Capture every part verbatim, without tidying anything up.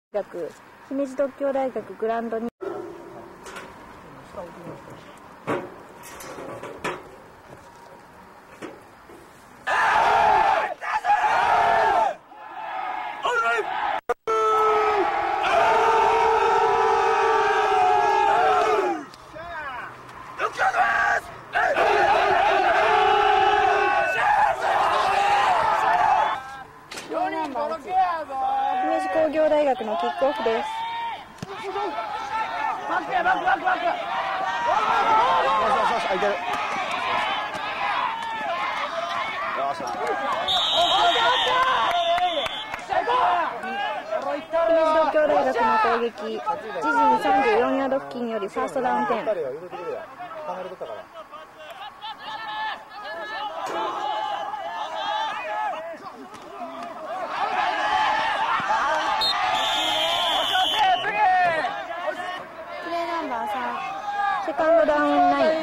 大学姫路獨協大学グラウンドに姫路工業大学のキックオフです。姫路獨協大学の攻撃、自陣さんじゅうよんヤード付近よりファーストダウン点。セカンドダウンナイン。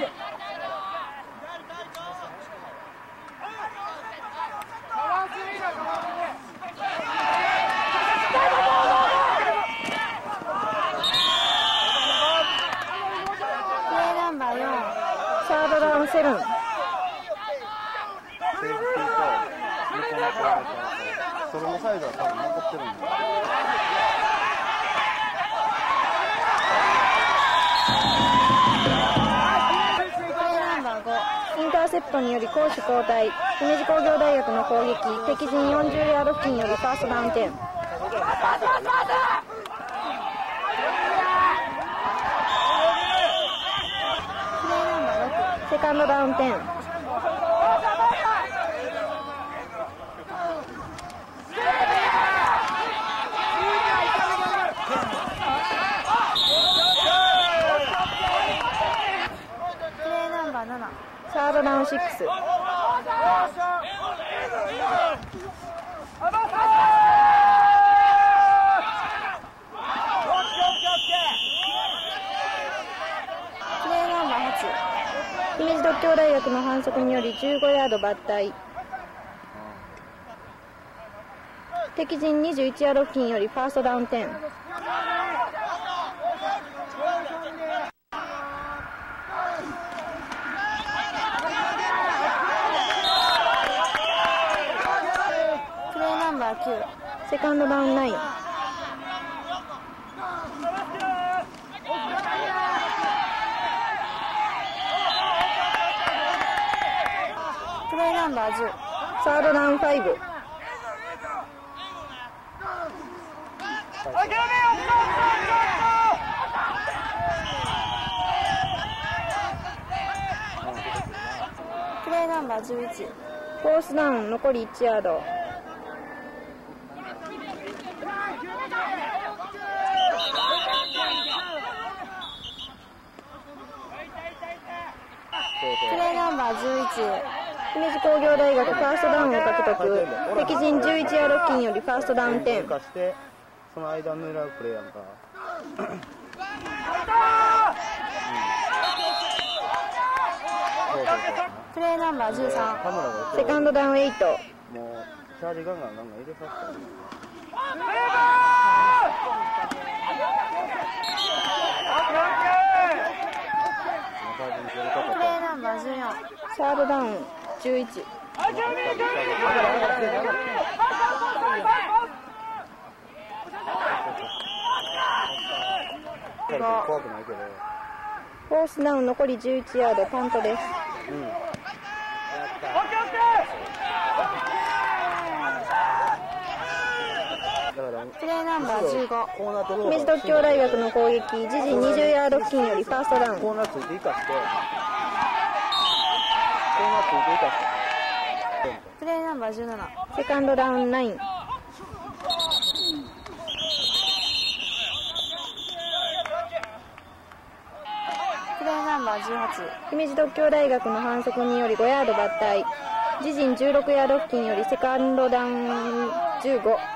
プレーナンバーよん。サードダウンセブン。 それのサイドは多分残ってるんだ。 インターセプトにより攻守交代。姫路工業大学の攻撃、敵陣よんじゅうヤード付近よりファーストダウン点。プレーナンバーろく。セカンドダウン点。サードダウンシックス。プレーナンバーはち。姫路獨協大学の反則によりじゅうごヤード抜体。敵陣にじゅういちヤード付近よりファーストダウン点。きゅう。セカンドダウンナイン。プレーナンバーじゅう。サードダウンファイブ。プレーナンバーじゅういち。フォースダウン残りいちヤード。プレーナンバーじゅういち。姫路工業大学ファーストダウンを獲得。敵陣じゅういちヤード付近よりファーストダウン点。 その間を狙うプレーやんか。 プレーナンバーじゅうさん。セカンドダウンエイト。 もうチャージガンガンガンガン入れさせて。 プレーナンバーじゅうよん。サードダウンじゅういち。フォースダウン残りじゅういちヤードパントです。うん、プレーナンバーじゅうご。姫路獨協大学の攻撃、自陣にじゅうヤード付近よりファーストダウン。 コーナーついていかして、コーナーついていかして。 プレーナンバーじゅうなな。セカンドダウンナイン。プレーナンバーじゅうはち。姫路獨協大学の反則によりごヤード抜体。自陣じゅうろくヤード付近よりセカンドダウンじゅうご。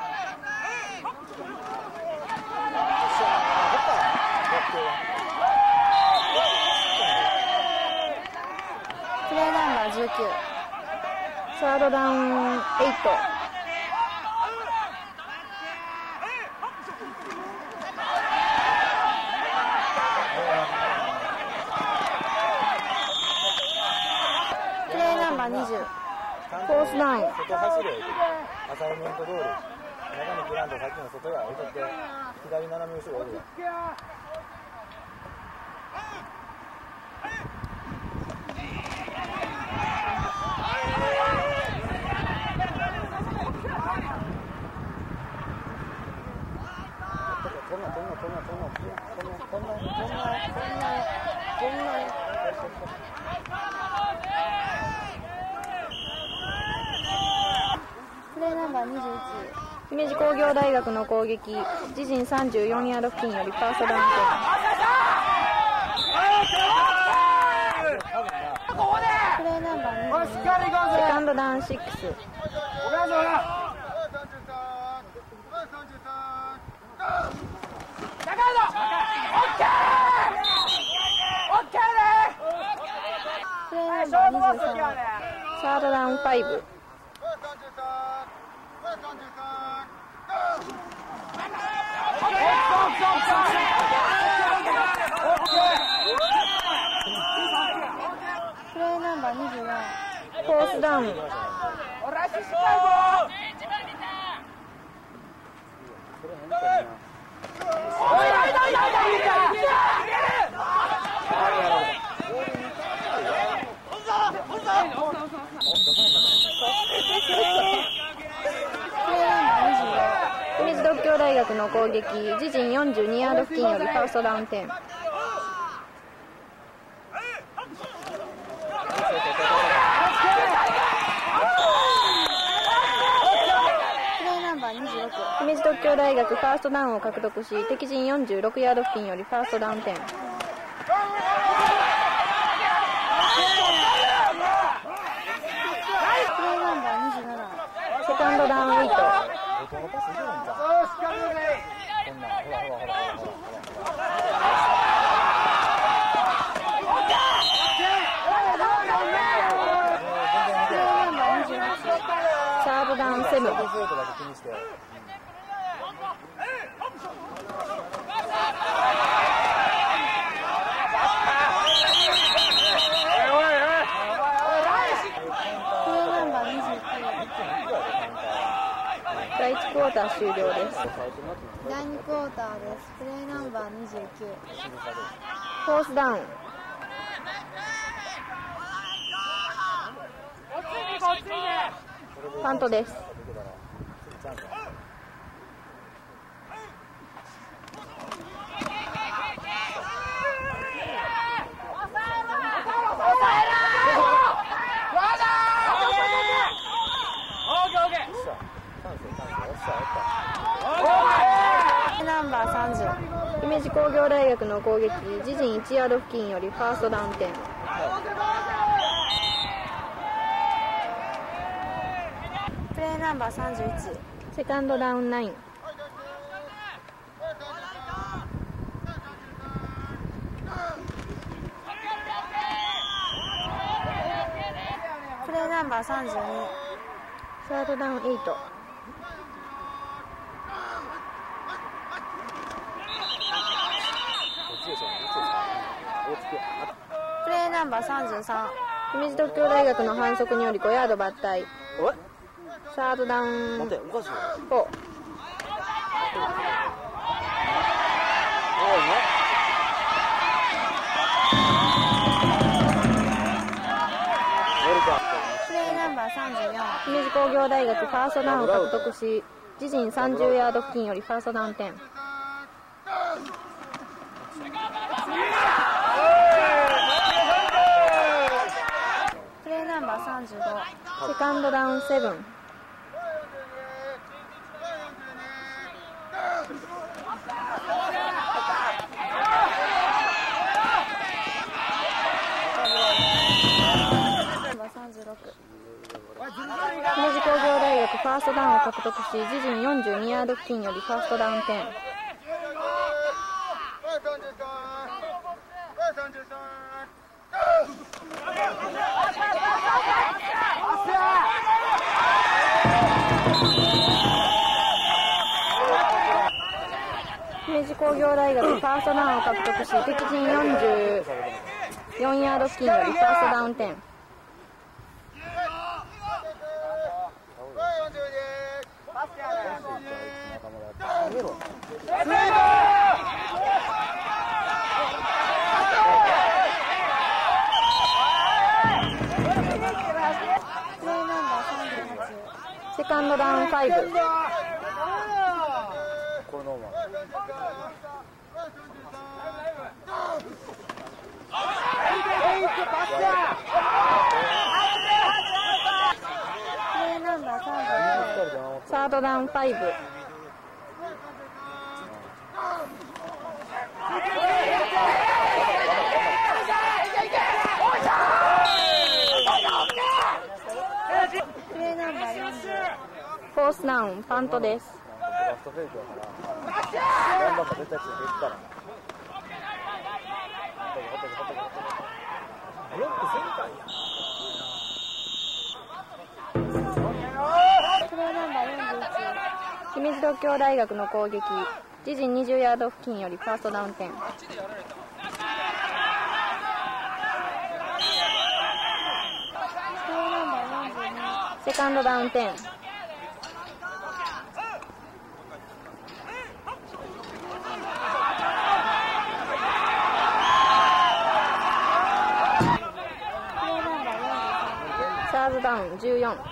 プレーナンバーじゅうきゅう。サードダウンエイト。 スダウン。 外走りを置いてアサイメント通り中にグラウンドさっきの外側置いとって左斜め後ろおるよ。こんなこんなこんなこんなこんなこんなこんなこんなこんなこんなプレーナンバーにじゅういち、姫路工業大学の攻撃、自陣さんじゅうよんヤード付近よりファーストダウンプレーナンバーにじゅうに、セカンドダウンろく。プレーナンバーにじゅうさん、サードダウンご。プレーナンバーにじゅうよん、フォースダウン。姫路獨協大学の攻撃、自陣よんじゅうにヤード付近よりファーストダウン点。プレーナンバーにじゅうろく、姫路獨協大学ファーストダウンを獲得し、敵陣よんじゅうろくヤード付近よりファーストダウン点。プレーナンバーにじゅうなな、セカンドダウンはち。サードダウンなな。だいいちクォーター終了です。だいにクォーターです。プレーナンバーにじゅうきゅう、フォースダウン。パントです。ナンバーさんじゅう、姫路工業大学の攻撃、自陣いちヤード付近よりファーストダウン点。プレーナンバーさんじゅういち、セカンドダウンなな。プレーナンバーさんじゅうに、サードダウンはち。プレーナンバーさんじゅうさん、姫路獨協大学の反則によりごヤード抜体。サードダウンよん。プレーナンバーさんじゅうよん、姫路工業大学ファーストダウンを獲得し、自陣さんじゅうヤード付近よりファーストダウン点。プレーナンバーさんじゅうご、セカンドダウンなな。姫路工業大学ファーストダウンを獲得し、自陣よんじゅうにヤード付近よりファーストダウン点。姫路工業大学ファーストダウンを獲得し、敵陣よんじゅうよんヤード付近よりファーストダウン点。 投げろ。 セカンドダウンファイブ。 これノーマル。 サードダウンファイブ。フォースダウンパントです。 ラストフェイクだから頑張ったら絶対ついていくから。ブロックせんかいや。 姫路獨協大学の攻撃、自陣にじゅうヤード付近よりファーストダウン点。セカンドダウン点。サードダウンじゅうよん。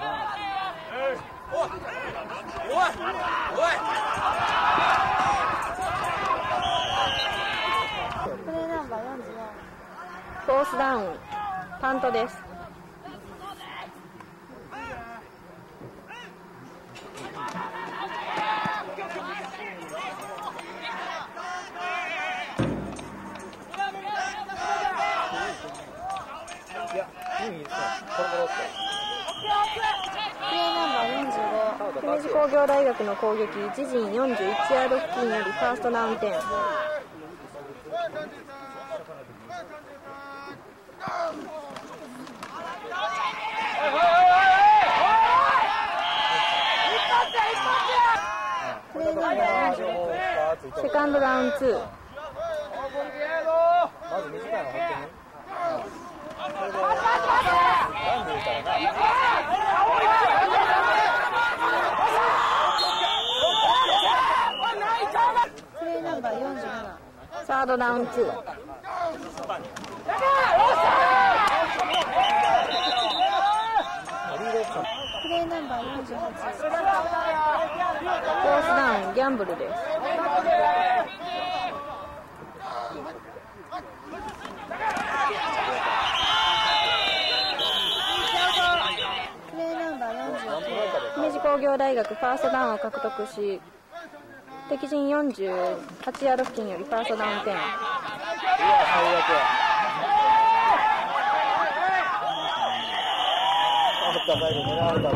フォースダウンパントです。 いや、いいですね。コロコロって。 プレーナンバーよんじゅうご、姫路工業大学の攻撃、自陣よんじゅういちヤード付近よりファーストダウン点。プレーナンバーよんじゅうご、セカンドダウンツー。 まず短いの入ってみ。それでランで言うからな。 プレーナンバーよんじゅうなな、サードダウンツー。プレーナンバーよんじゅうはち、フォースダウンギャンブルです。プレーナンバーよんじゅうきゅう、姫路工業大学ファーストダウンを獲得し、敵陣よんじゅうはちヤード付近よりファーストダウン点。 うわ、最悪や。あった、最後狙われた。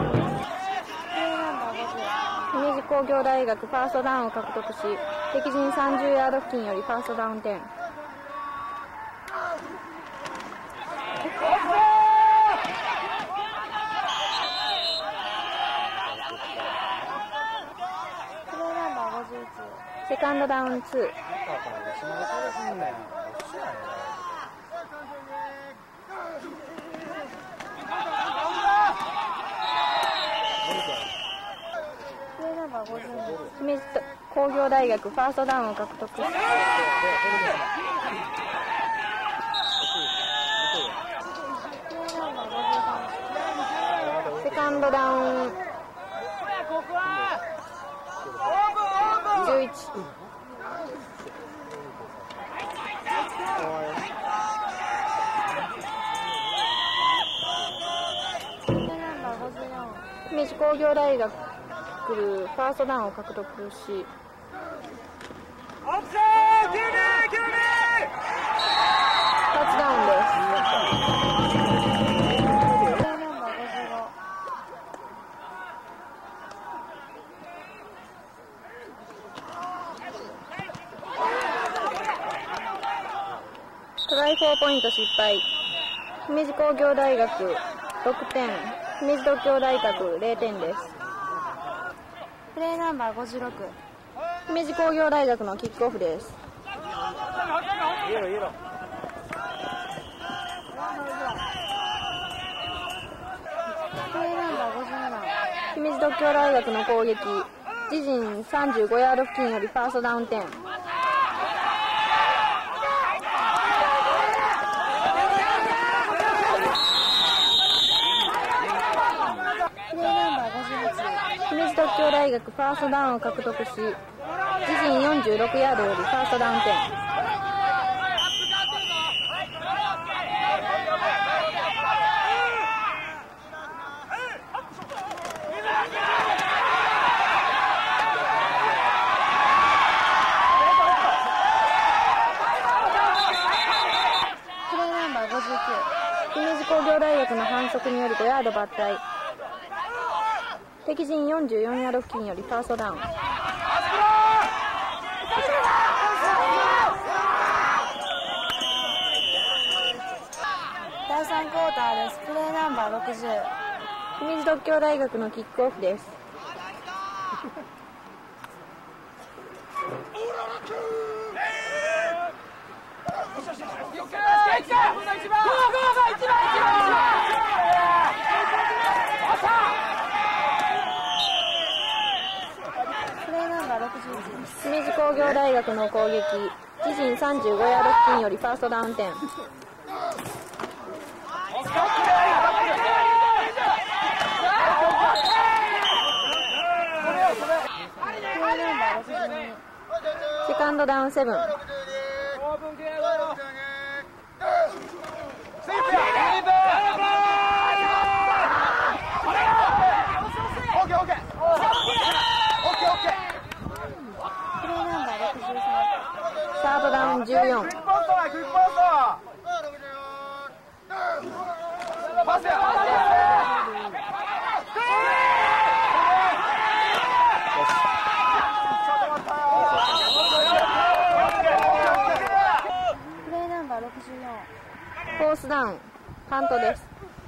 姫路工業大学ファーストダウンを獲得し、敵陣さんじゅうヤード付近よりファーストダウン点。セカンドダウンツー。姫路工業大学ファーストダウンを獲得し、セカンドダウンじゅういち。姫路工業大学ファーストダウンを獲得し、タッチダウンです。トライフォーポイント失敗。姫路工業大学ろくてん、姫路獨協大学れいてんです。プレーナンバーごじゅうろく、姫路工業大学のキックオフです。 イエローイエロー。 プレーナンバーごじゅうなな、姫路獨協大学の攻撃、 自陣さんじゅうごヤード付近よりファーストダウンテン。姫路特許大学ファーストダウンを獲得し、自陣よんじゅうろくヤードよりファーストダウンテン。プレーナンバーごじゅうきゅう、姫路工業大学の反則によりごヤード抜体。敵陣よんじゅうよんヤード付近よりファーストダウン。だいさんクォーターです。プレーナンバーろくじゅう、姫路特許大学のキックオフです。姫路工業大学の攻撃、自陣さんじゅうごヤード付近よりファーストダウンテン。セカンドダウンセブン。サードダウンじゅうよん。フォースダウン、パントです。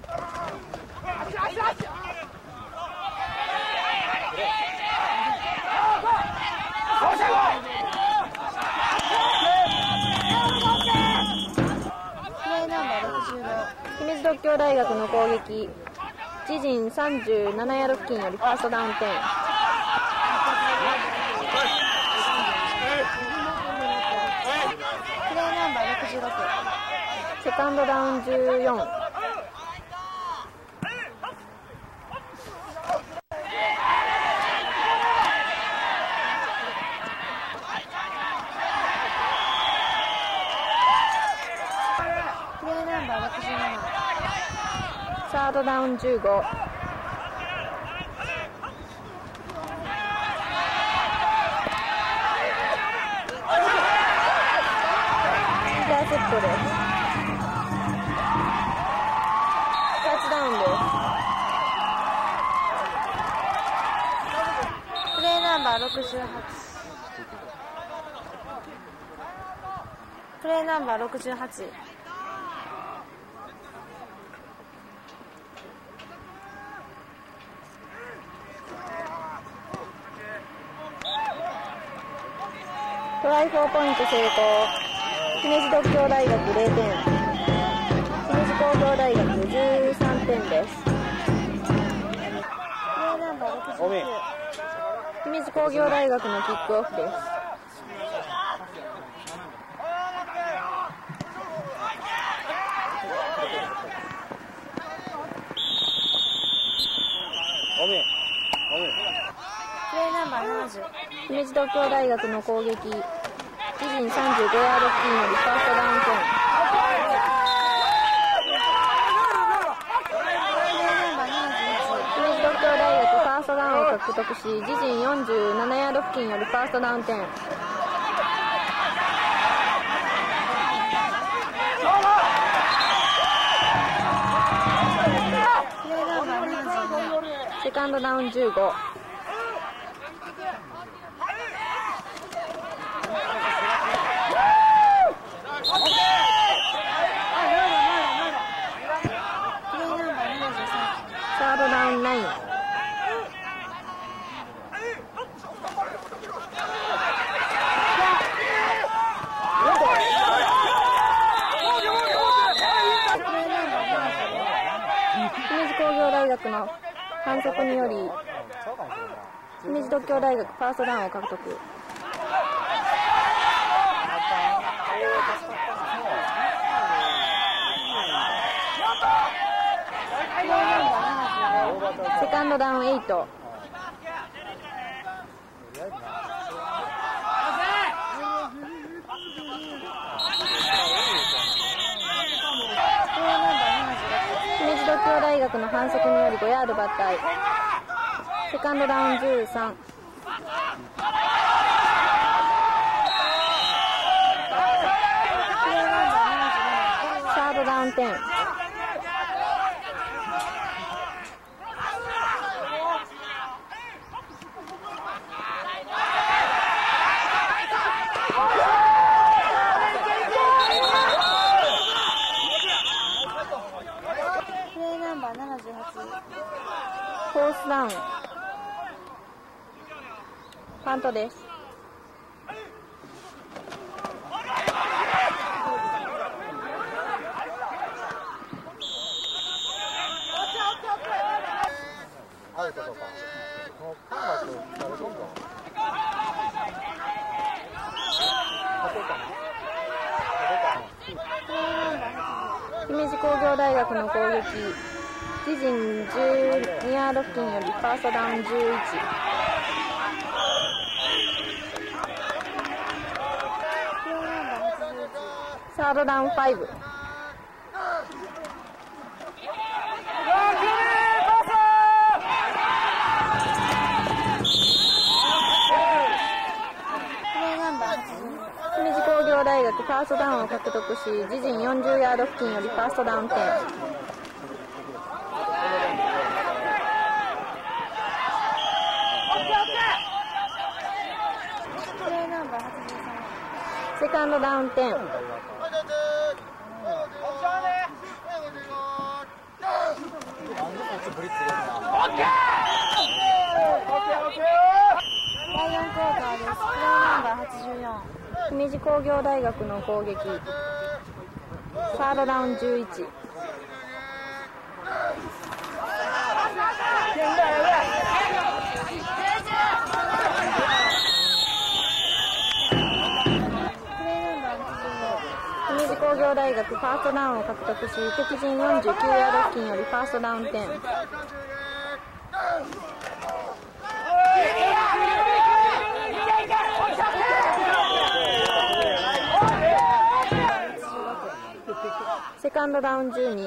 姫路特許大学の攻撃、自陣さんじゅうななヤード付近よりファーストダウンテン。プレーナンバーろくじゅうろく、セカンドダウンじゅうよん。サードダウンじゅうご。インターセプトです。タッチダウンです。プレーナンバーろくじゅうはち。プレーナンバーろくじゅうはち。トライフォーポイント成功。姫路特許大学れいてん、姫路工業大学じゅうさんてんです。姫路工業大学のキックオフです。プレーナンバーななじゅう、姫路特許大学の攻撃、自陣さんじゅうごヤード付近よりファーストダウンテン。姫路特許大学ファーストダウンを獲得し、自陣よんじゅうななヤード付近よりファーストダウンテン。セカンドダウンじゅうご。サードダウンナイン。姫路工業大学の反則により姫路獨協大学ファーストダウンを獲得。セカンドダウンエイト。姫路獨協大学の反則によりごヤード抜体。セカンドダウンじゅうさん。サードダウンじゅう。フォースダウン。パントです。 アウトとかもうカンバス誰どんどん姫路工業大学の攻撃。自陣じゅうにヤード付近よりファーストダウンじゅういち。サードダウンご。姫路工業大学ファーストダウンを獲得し、自陣よんじゅうヤード付近よりファーストダウンじゅう。セカンドダウンじゅう。だいよんクォーターです。プレーナンバーはちじゅうよん。姫路工業大学の攻撃。サードダウンじゅういち。姫路工業大学ファーストダウンを獲得し、敵陣よんじゅうきゅうヤード付近よりファーストダウンじゅう。セカンドダウンじゅうに。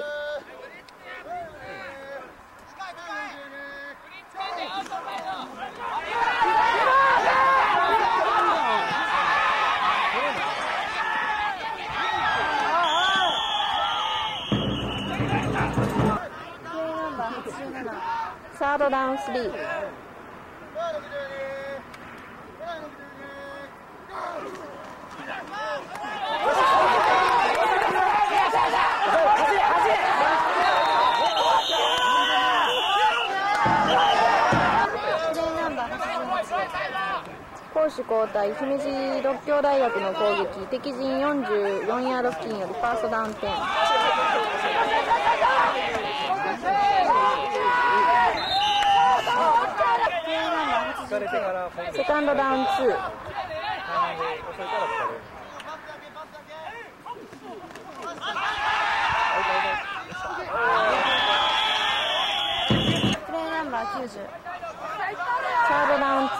サードダウンスリー。攻守交代。姫路獨協大学の攻撃。敵陣よんじゅうよんヤード付近よりファーストダウンじゅう。セカンドダウンに。プレーナンバーきゅうじゅう。サードダウンに。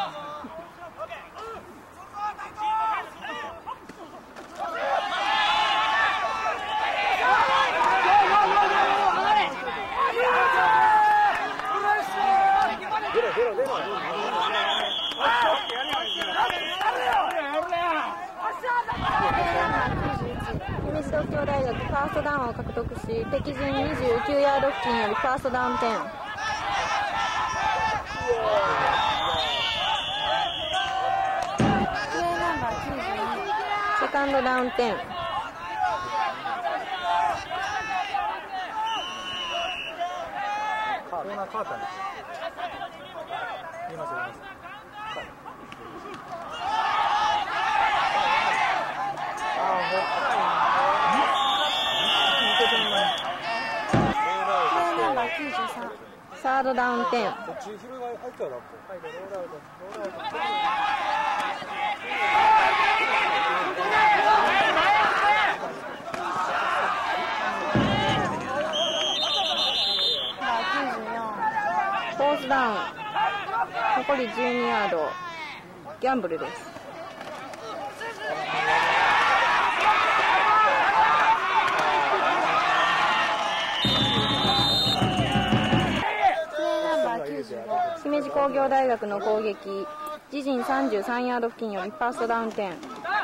姫路獨協大学ファーストダウンを獲得し、敵陣にじゅうきゅうヤード付近よりファーストダウンじゅう。セカンドダウンじゅう。 コーナー変わったんですよ。言います言います。 サードードダウンテン。 途中広が入っちゃうだって。はい、ロールアウト、ロールアウト。 フォースダウン。残りじゅうにヤード。ギャンブルです。姫路工業大学の攻撃。自陣さんじゅうさんヤード付近よりファーストダウンテン。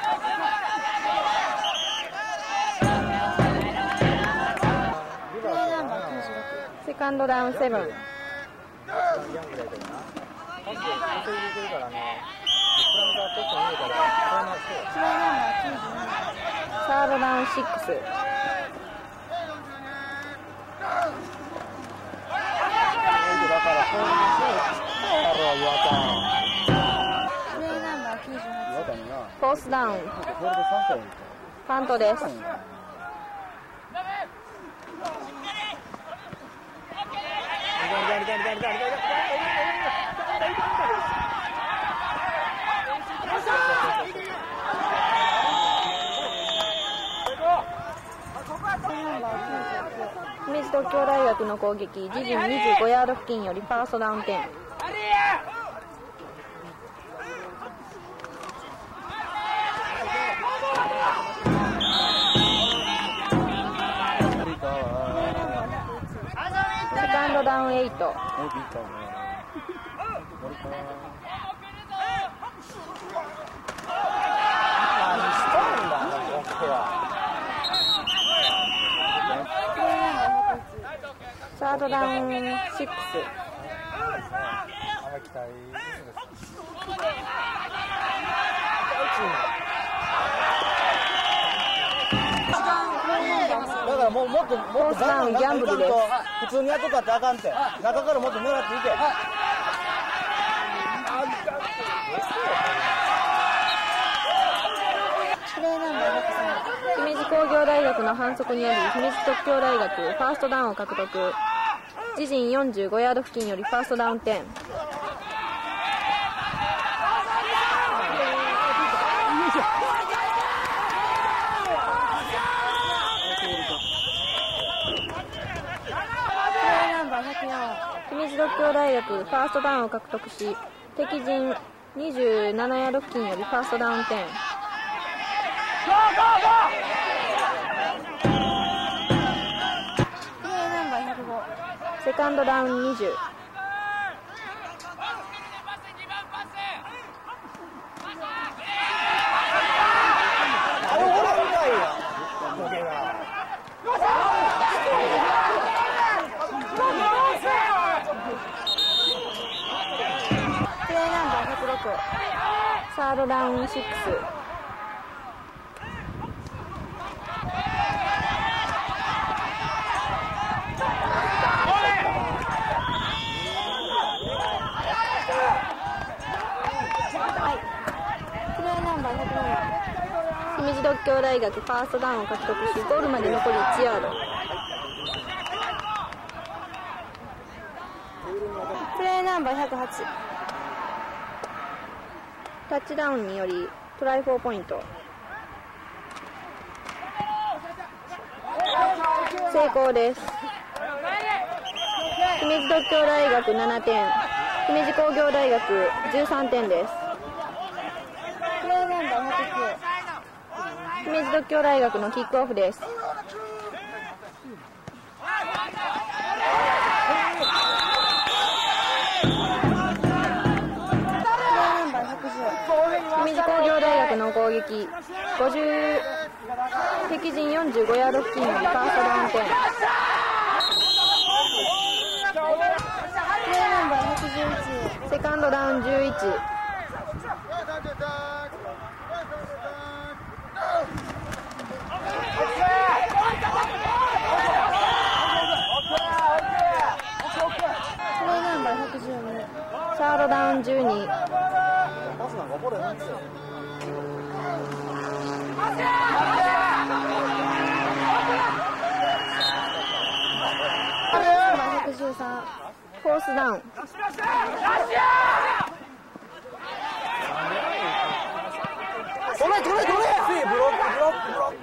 セカンドダウンセブン。サードダウンシックス。フォースダウン。パントです。姫路東京大学の攻撃。自陣にじゅうごヤード付近よりファーストダウンテン。セカンドダウンエイト。サードダウンシックス。 だからもうもっともっとダウンギャンブルです。 普通にやっとかってあかんって中からもっと狙っていけ。 姫路工業大学の反則により姫路東京大学ファーストダウンを獲得。自陣よんじゅうごヤード付近よりファーストダウンテン。姫路東京大学ファーストダウンを獲得し、敵陣にじゅうななヤード付近よりファーストダウンテン。セカンドダウンにじゅう。プレーナンバーひゃくろく。サードダウンシックス。姫路東京大学ファーストダウンを獲得し、ゴールまで残りいちヤード。プレーナンバーひゃくはち。タッチダウンによりトライフォーポイント。成功です。姫路東京大学ななてん、姫路工業大学じゅうさんてんです。プレーナンバーひゃくきゅう。姫路東京大学のキックオフです。プレーナンバーひゃくじゅう。姫路工業大学の攻撃。ごじゅう、敵陣よんじゅうごヤード付近よりファーストダウンテン。プレーナンバーひゃくじゅういち。セカンドダウンじゅういち。サードダウンじゅうに。パスなんかこれなんですよ。ひゃくじゅうさん。 フォースダウン。 取れ取れ取れ。ブロックブロックブロック。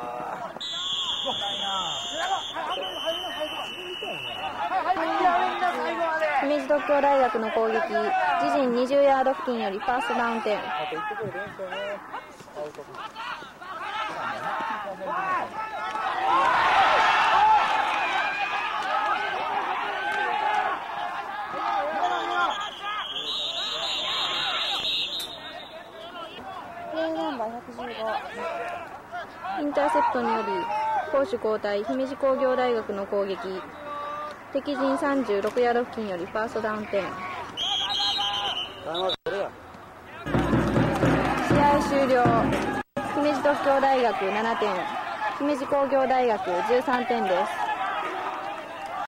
姫路特許大学の攻撃、自陣にじゅうヤード付近よりファーストダウン点。 あといってくれ練習ね。アウト。 プレーナンバーひゃくじゅうご。インターセプトにより攻守交代、姫路工業大学の攻撃、敵陣さんじゅうろくヤード付近よりファーストダウン点。試合終了。姫路特許大学ななてん、姫路工業大学じゅうさんてんです。